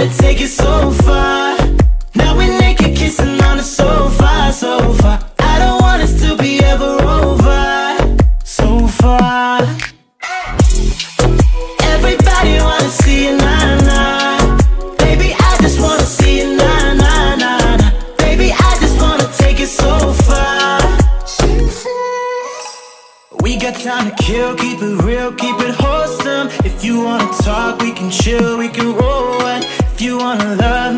take it so far. Now we're naked kissing on the sofa, sofa. I don't want us to be ever over. So far. Everybody wanna see you, nah, nah. Baby, I just wanna see you, nah, nah, nah, nah. Baby, I just wanna take it so far. We got time to kill, keep it real, keep it wholesome. If you wanna talk, we can chill, we can roll. And if you wanna love,